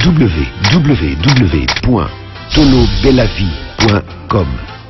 www.tolobelavie.com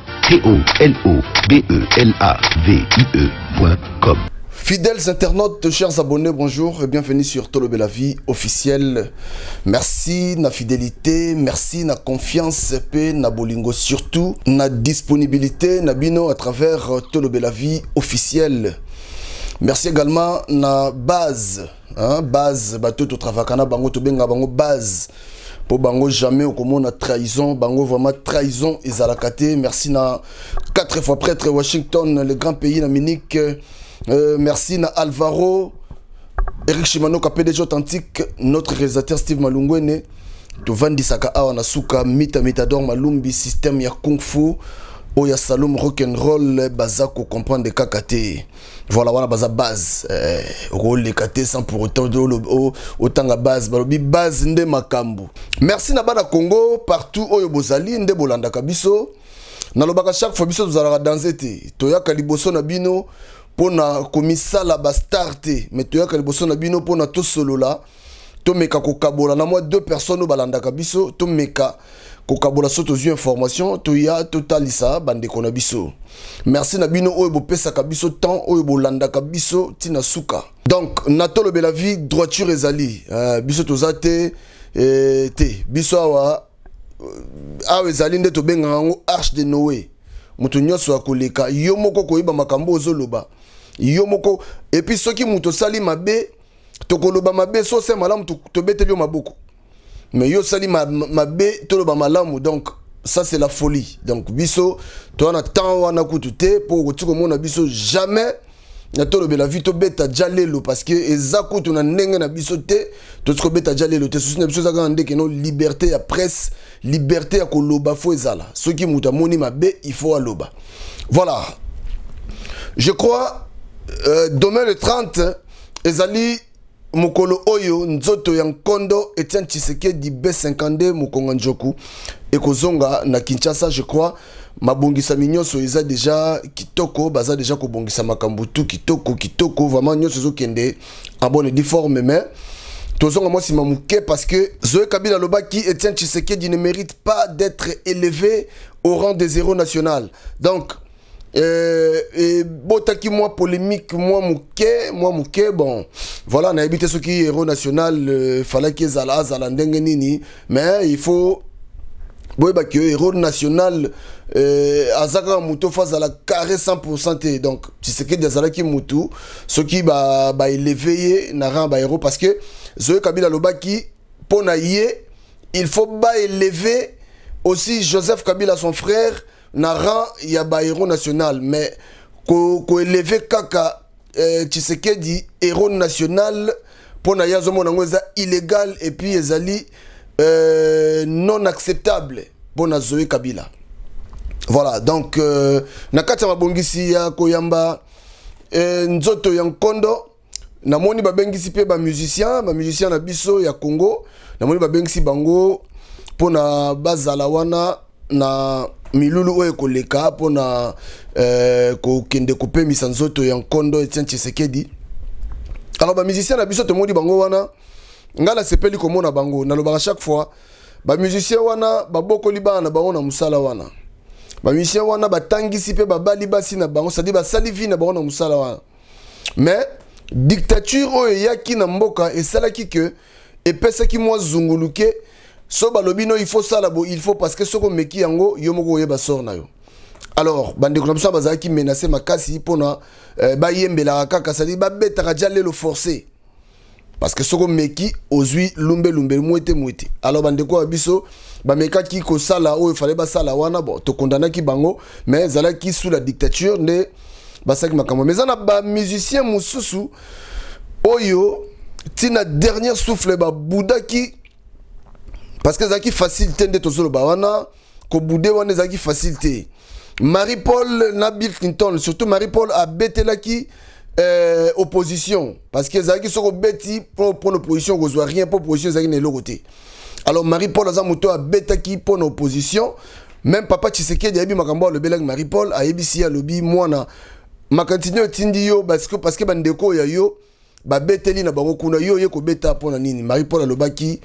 TOLOBELAVIE.com. Fidèles internautes, chers abonnés, bonjour et bienvenue sur Tolo Belavie officiel. Merci na fidélité, merci na confiance et na bolingo, surtout na disponibilité na bino à travers Tolo Belavie officiel. Merci également na base, base bateau to travakana bango to benga bango base. Pour bango jamais au comment na trahison, bango vraiment trahison et zalakate. Merci na 4 fois prêtre Washington, le grand pays na Munich. Merci na Alvaro, Eric Shimano, PDG authentique, notre réalisateur Steve Malungwene, to Vandi Saka Awa Nasuka, Mitador Malumbi, système ya Kung Fu, Oya Salom Rock'n'Roll, Bazako comprendre des kakate. Voilà, voilà, baza base. Rôle les kate sans pour autant autant la base, balobi base nde makambu. Merci na bana Congo, partout Oyo Bozali, nde Bolanda Kabiso. Nalobaka chaque fois biso tozalaka danser te. Toyaka liboso na bino. Pona komisa la bastarte mais tu as que liboso na bino pona to solo la to meka ko kabola na moi 2 personnes balanda kabiso to meka ko kabola soto zu information to ya totalisa bande kona biso. Merci na bino oyo bo pesa kabiso temps oyo bolanda kabiso tina suka. Donc na Tolo Belavie droiture ezali biso tozate te biso awa ezali nde to benga ngo arche de Noé. Mutu nyonso akoleka yo moko koyiba makambo ozoloba yo moko et puis soki mutu sali mabe tokoloba mabe so se malamu to beteli yo maboko mais yo sali mabe toloba malamu. Donc ça c'est la folie. Donc biso to na temps wana kutute pour kotiko mona biso jamais na Tolo Belavie to beta jalelo parce que ezako to na ndenge na biso te to tiko beta jalelo te souci na biso zaka ndeke no liberté ya presse, liberté ya koloba fo ezala soki muta moni mabe il faut aloba. Voilà, je crois demain le 30 ezali mukolo oyo nzoto ya Nkondo Etienne Tshisekedi B52 Mukonga Njoku ekozonga na Kinshasa. Je crois mabongisa minyoso eza déjà kitoko, baza déjà ko bongisa makambutu kitoko vraiment nyoso zo kende en bonne forme. Mais tozonga moi si mamuke parce que Zoé Kabila lobaki Etienne Tshisekedi ne mérite pas d'être élevé au rang des héros national. Donc botaki moi polémique moi mouké bon voilà na habité ce qui héros national fallait qu'ils zala ndenge nini mais il faut boyeba que héros national azaka muto face à la carré 100% donc Tshisekedi azalaki mutu ce qui ba élevé na rang ba héros parce que Zoé Kabila lobaki pona yé il faut ba élever aussi Joseph Kabila son frère na rang ya ba héros national mais ko élever kaka Tshisekedi héros national pona yazo mona ngoza illégal et puis ezali non acceptable pona Zoé Kabila. Voilà, donc nakati mabongisi ya koyamba nzoto ya Nkondo namoni babengisi pe ba musicien na biso ya Congo namoni babengisi bango pona bazala wana na milulu oyo koleka pona kokende kopemisa nzoto ya Nkondo Etienne Tshisekedi. Alors ba musicien na biso tomoni bango wana ngala sepeli komona bango nalobaka chaque fois ba musicien wana babokoli bana bango na musala wana ba musicien wana batangisi pe babali basi na bango c'est-à-dire basali vie na bango na musala wana mais dictature oyo yaki na mboka esalaki que epesaki mwa zunguluke so balobino il faut sala bo il faut parce que soko meki yango yo moko yeba sort na yo. Alors bande ko na biso bazaki menacer makasi pona bayembela kaka sali babeta jalelo forcé parce que soko meki ozui lumbe mwete. Alors bande ko biso ba mekaki ko sala o fallait ba sala wana bon to condamna ki bango mais zalaki sous la dictature ne basaki makamo mais ana ba musicien mususu oyo tina dernier souffle ba boudaki parce que zaki facilité nde tozolo ba wana ko boudé wana zaki facilité. Marie-Paul na Bill Clinton surtout Marie-Paul a betelaki opposition parce que zaki soko beti pour l'opposition ko zo rien pour opposition zaki ne lokoté. Alors Marie-Paul azamuto a betaki pour l'opposition même papa Tshisekedi yabi makambo le belag Marie-Paul a ebisi ya lobi mwana makantino tindi yo parce que bandeko ya yo ba beteli na bango kuna yo ye ko beta pona nini Marie-Paul alobaki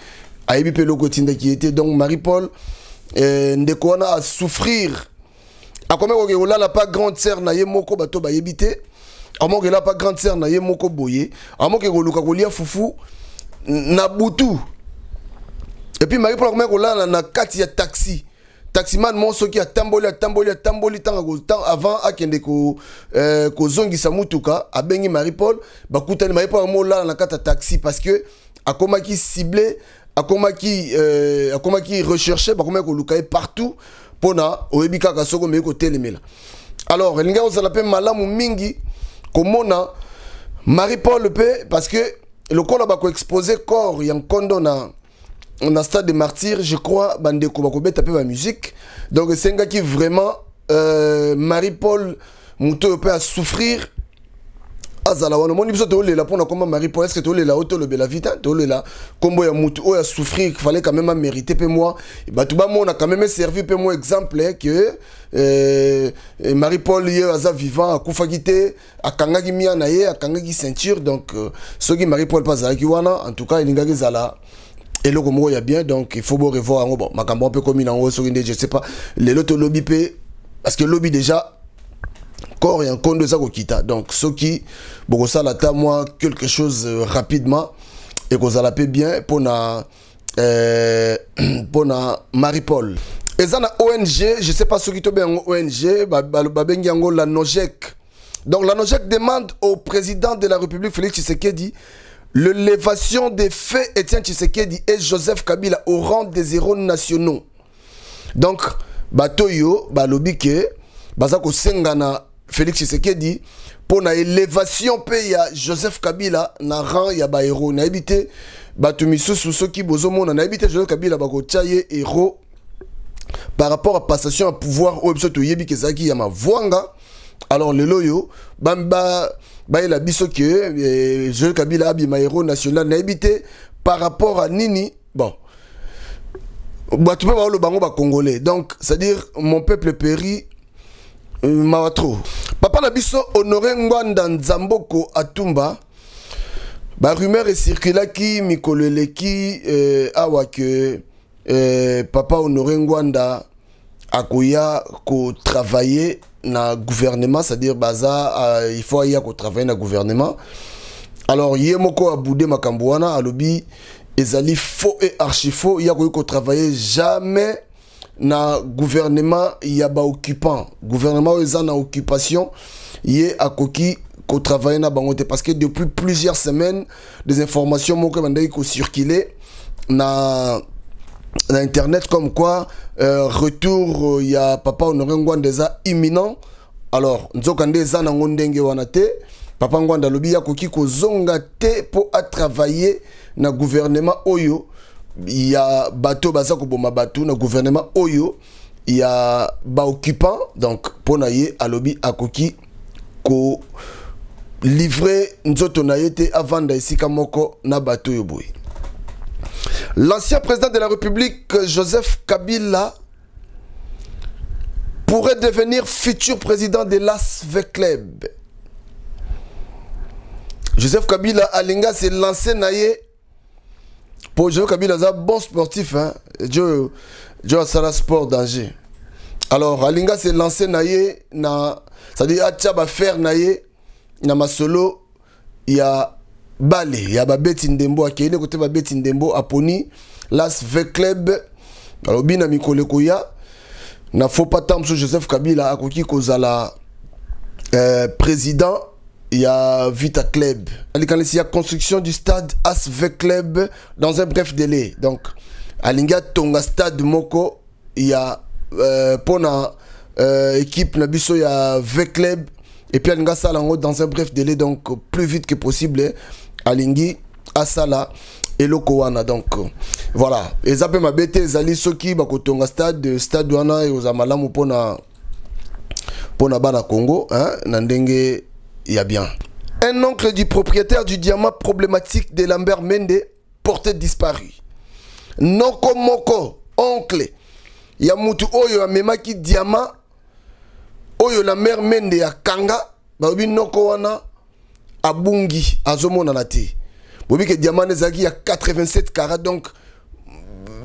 ayebi pe loko tinda qui était donc Marie-Paul ndeko wana a souffrir akome ko olala pas grande sœur na ye moko bato ba yebite amo ke la pas grande sœur na ye moko boye amo ke koluka kolia fufu na butu et puis Marie-Paul akome kolala na kati ya taxi taximan mon soki atamboli tant avant akende ko zongisa mutuka abengi Marie-Paul bakutani Marie-Paul mo la na kata taxi parce que akomaki ciblé akomaki recherché bakoma ko lukaye partout pona oyebika ka soko me ko telemela alors linga ozala pe malamu mingi komona Marie-Paul pe parce que le corps ba ko exposer corps ya nkondo na stade de martyrs, je crois, bande ko bako beta pe ba musique. Donc c'est un gars qui vraiment Marie-Paul muto peut à souffrir. Azala wana moni biso to lela pona comment Marie-Paul est-ce que to lela auto le bela vita to lela kombo ya mutu o ya souffrir qu'il fallait quand même mériter pe moi ba tout ba on a quand même servi pe moi exemple que Marie-Paul hier aza vivant a kufagite akangaki mia na ye akangaki ceinture donc ce qui Marie-Paul pas za ki wana en tout cas il ngaki zala et le Congo il y a bien donc il faut revoir en bon makambo un peu comme il en haut sur une je sais pas les loto lobby parce que lobby déjà corps et un compte de ça kita donc ce qui beaucoup ça là moi quelque chose rapidement et qu'on a bien pour na Marie-Paul et ça na ONG je sais pas ce qui te bien ONG babengi yango la Nojek donc la Nojek demande au président de la République Félix Tshisekedi l'élévation des faits Étienne Tshisekedi et Joseph Kabila au rang des héros nationaux. Donc, Batoyo, Balobike, Bazako Sengana, Félix Tshisekedi, pour l'élévation pays à Joseph Kabila, na rang ya ba héros. Na habité, Batumisu Soussoki Bozomo, na habité Joseph Kabila, Bako Tchaye héros par rapport à passation à pouvoir au episode Yebi Kezaki Yama Vwanga. Alors, le loyo, Bamba. Il a biso que Joseph Kabila abima héros national n'a habité par rapport à Nini bon tu peux voir le bango ba congolais donc c'est à dire mon peuple périt mawatro papa na biso honoré Ngwanda Nzamboko Atumba ba rumeur est circulée qui mikoleleki awa que papa honoré Ngwanda akoya ko travailler na gouvernement, c'est-à-dire baza il faut y a travailler na gouvernement. Alors yemoko aboudé makambouana alobi ezali faux et archi faux, il y a ko travailler jamais na gouvernement ya ba occupant. Gouvernement eza na occupation, yé akoki ko travailler na bangote parce que depuis plusieurs semaines des informations moko bandai ko circuler na internet comme quoi retour il y a papa Honoré Ngwanda imminent alors nzokande za na ngondenge wana te papa Ngwanda lobi ya koki ko zonga te po a travailler na gouvernement oyo il y a bateau baza ko boma bateau na gouvernement oyo il y a ba occupant donc pona ye alobi akoki ko livrer nzoto na yete avant da isika moko na bateau yo boy. L'ancien président de la République, Joseph Kabila, pourrait devenir futur président de l'ASV Club. Joseph Kabila, Alinga s'est lancé naïe. Pour Joseph Kabila, c'est un bon sportif. Hein? Dieu a ça sport danger. Alors, Alinga s'est lancé naïe. C'est-à-dire, Atchaba faire naïe. Na masolo, il y a Balé, il y a Babeti Ndembo, à Kéné, côté Babeti Ndembo, à Pony, Las V-Club, alors Bina Mikole Koya, n'a faut pas tant Joseph Kabila, à Koki Kozala, président, il y a Vita Club. Il y a construction du stade As V-Club dans un bref délai. Donc, à Linga Tonga Stade Moko, il y a Pona équipe Nabiso, il y a V-Club. Et puis, Alinga Salango dans un bref délai, donc plus vite que possible. Alingi, Asala et Lokowana. Donc, voilà. Et ça peut m'abêter, Zali Soki, Bakotonga stade Wana et Ozamalamu Pona Bana Congo, hein, Nandenge, il y a bien. Un oncle du propriétaire du diamant problématique de Lambert Mende, porté disparu. Noko Moko, oncle, Yamutu Oyo Amemaki diamant. Oyo la mère Mende ya Kanga, babi noko wana abungi azomona na te. Bobi ke diamant ezaki ya 87 carats donc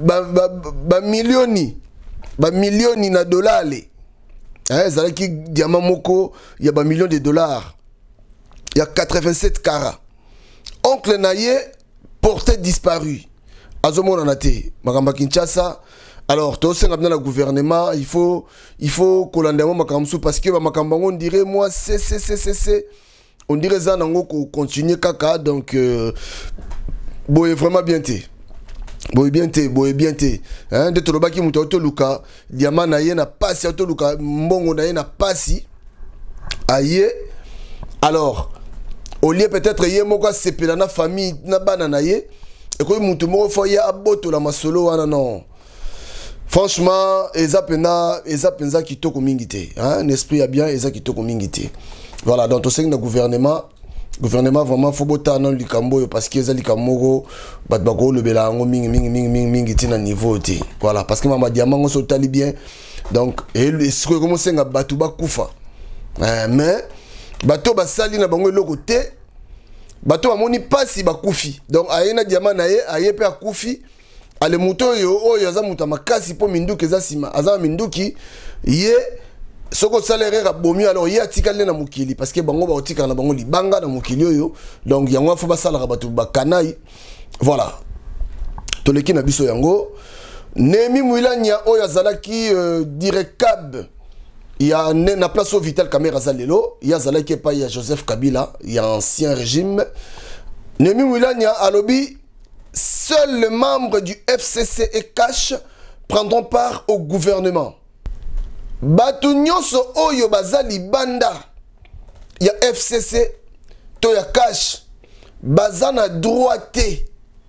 millioni na dollars les zalaki diamant moko il y a millions de dollars, il y a 87 carats. Oncle Naye porté disparu azomona na te makamba Kinshasa. Alors to senga dans le gouvernement, il faut kolandemo makamsu parce que makamba on dirait moi c'est on dirait ça nango ko continuer kaka donc boye vraiment bien té. Boye bien té hein de tolobaki muto to luka diamant na ye na pasi to luka mbongo na ye na pasi aye. Alors au lieu peut-être ye moko sepela na famille na bana na ye et ko muto moko fo ya aboto la masolo wana non. Franchement, eza penza kitoko mingité, hein, l'esprit a bien eza kitoko mingité. Voilà, donc on sait que le gouvernement vraiment faut botter dans le cambo parce que eza likamoro batbako le belango mingité na niveau té. Voilà, parce que mama diamant on sotali bien. Donc et ce que comment c'est nga batu ba kufa. Mais bato ba sali na bango eloko té. Bato ba moni pasi ba kufi. Donc ayena diamant na ye aye pe akufi. Ale muto yo oyo aza muta makasi po minduki eza sima aza minduki ye soko salaire ka bomi alors ye atikale na mukili parce que bango ba otika na bango libanga na mukili yo donc yango fo ba sala batu bakanai. Voilà to leki na biso yango Nemi Mwilanya oyo azalaki direcab ya na place au Vital Kamerhe Zalelo ya zalaki pa ya Joseph Kabila ya ancien régime. Nemi Mwilanya alobi seuls les membres du FCC et Cash prendront part au gouvernement. Batu nyonso oyo bazali banda ya FCC to ya Cash bazana droite.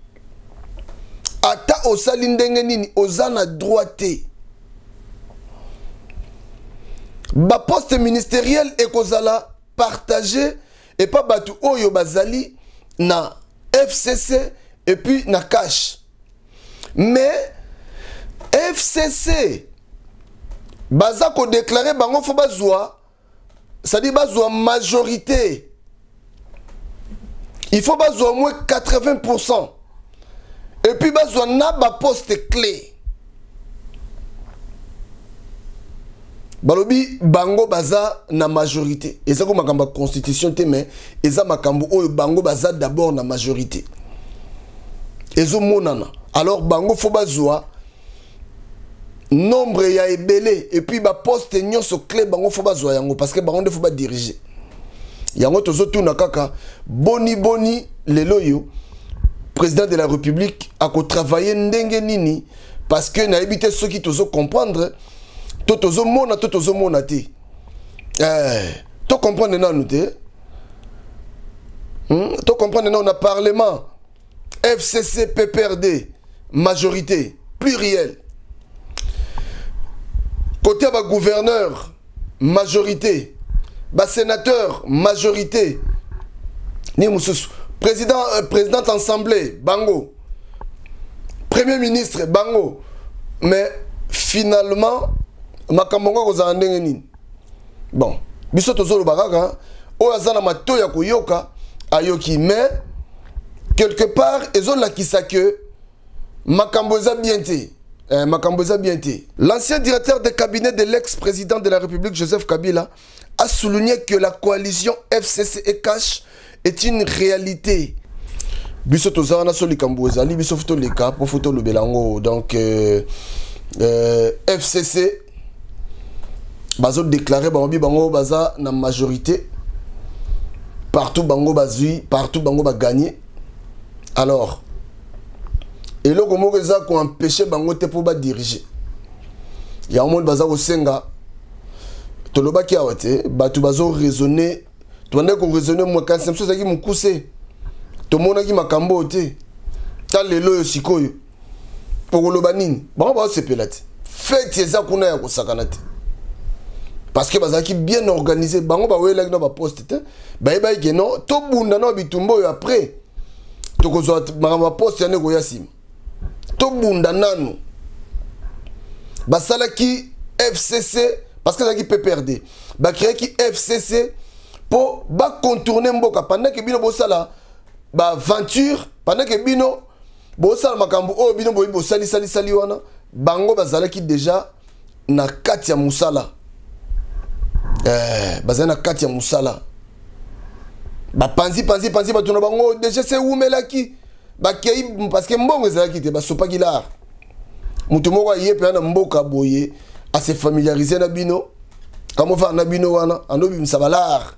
Ata osali ndenge nini ozana droite. Ba poste ministériel ekozala partagé et pas batu oyo bazali na FCC et puis na Cash. Mais FCC baza ko déclarer bango fo bazwa, ça dit bazwa majorité. Il faut bazwa au moins 80%. Et puis bazwa na ba poste clé. Balobi bango baza na majorité. Et ça comme makamba constitution te mais eza makambo oyo bango baza d'abord na majorité. Ezo monana. Alors bango fo bazwa nombre ya ebele et puis ba poste nyonso clé bango fo bazwa yango parce que bango nde fo ba diriger. Yango tozo tuna kaka boni lelo yo président de la République a ko travailler ndenge nini parce que na ebité ceux qui tozo comprendre tozo mona te. To comprendre na nous te. To comprendre na on a parlement FCC PPRD majorité pluriel. Côté ba gouverneur majorité, ba sénateur majorité. Ni mususu président assemblée bango. Premier ministre bango. Mais finalement makambo ko ndenge nini. Bon, biso tozolo bakaka o azana mato ya koyoka ayoki mais quelque part ezo lakisa que makambo za bien te. L'ancien directeur de cabinet de l'ex-président de la République Joseph Kabila a souligné que la coalition FCC et Cash est une réalité. Biso tozana so likambo ezali biso foto leka po foto le belango donc FCC bazo déclaré bango baza na majorité partout bango bazui partout bango ba gagner. Alors et là comment ça qu'on empêcher bango te pour ba diriger. Il y a un monde baza ko senga toloba ki awate batu bazo raisonner to ndé ko raisonner moi quand c'est ça qui me couser to mona ki makambo te ta lelo yo sikoyo pour loba nini bango ba se pelate fait ça kuna ya ko sakana te. Parce que bazaki bien organisé bango ba wela na ba poste te ba ba ke non to bunda no bitumbo yo après to ko zo ba poste ya nego yasim to bunda nanu basala ki FCC parce que ça qui peut perdre ba créer ki FCC pour ba contourner mboka pendant que bino bosala ba aventure pendant que bino bosala makambo oyo bino boyi bosali wana bango bazalaki déjà na kati ya musala bazali na kati ya musala bapanzi bato na bango déjà se umelaki bakei parce que mbongo ezalaki te basopaki l'art mutu moko aye pe na mboka boye a se familiariser na bino kamo fa na bino wana andobimisa l'art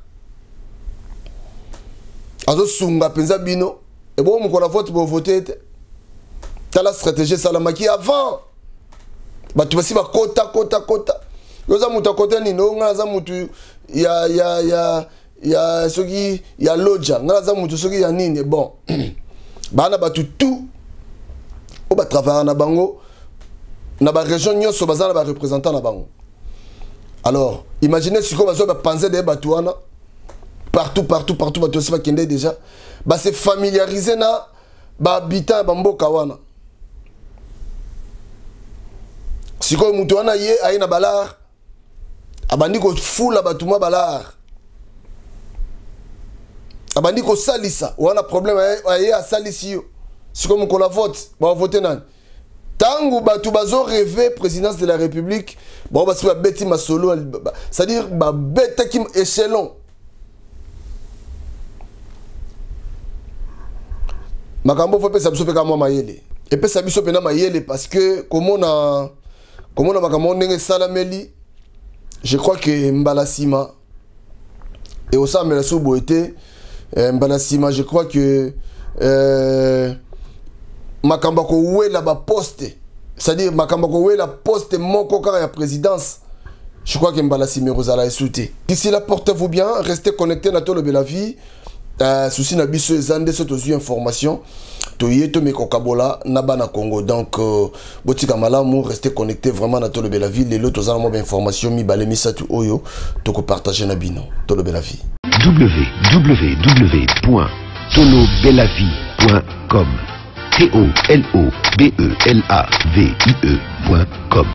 azo sunga penza bino et bon mokona vote pour voter la stratégie salamaki avant batu basi bakota yoza mutu akota nino nga za mutu ya soki ya loja nga za mutu soki ya nini bon bana batu tout o ba travailler na bango na ba région nyonso bazana ba représentant na bango. Alors imaginez si ko bazo ba penser de batu wana partout batu se ba kende déjà ba se familiariser na ba habitant ba mboka wana. Si ko mutu wana ye aina balar abandi ko fula batuma balar abandi ko salisa wana problème aye a salisi yo si ko mukola vote ba voter nani tangu batu bazo rêver présidence de la République ba basi ba beti masolo c'est-à-dire ba beta kim échelon makambo faut pesa biso pe ka mwa mayele et pesa biso pe na mayele parce que comment on a makambo salameli je crois que Mbalasima et au sein de la Soboete Mbalasima je crois que makambako oué la ba poste c'est-à-dire makambako oué la poste moko ka ya présidence je crois que Mbalasima Rosala est souté. D'ici là portez-vous bien, restez connectés na Tolo Bela Vie. Souci na biso ezande soto zu information to yeto mekokabola na bana Congo donc botika malamu restez connectés vraiment na Tolo Bela Vie les lots tozana mo information mi balé misatu oyo to ko partager na bino Tolo Bela Vie www.tolobelavie.com